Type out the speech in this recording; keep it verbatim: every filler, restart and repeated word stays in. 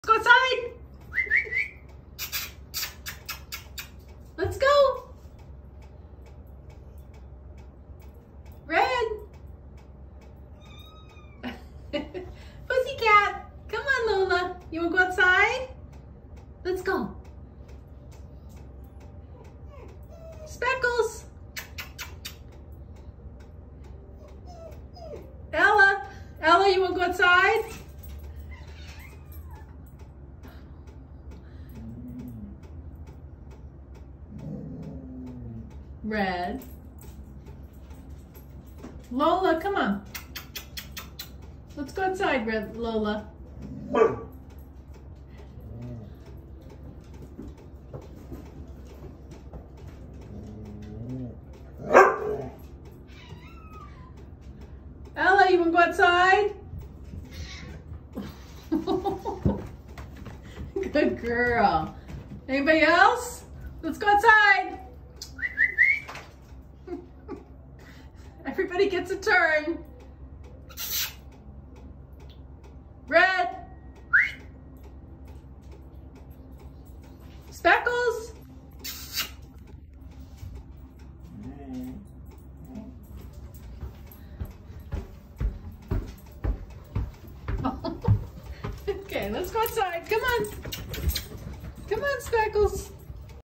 Let's go outside. Let's go. Red. Pussycat. Come on, Lola. You want to go outside? Let's go. Speckles. Ella. Ella, you want to go outside? Red. Lola, come on. Let's go outside, Red Lola. Ella, you want to go outside? Good girl. Anybody else? Let's go outside. Everybody gets a turn. Red. Speckles. Okay, let's go outside. Come on. Come on, Speckles.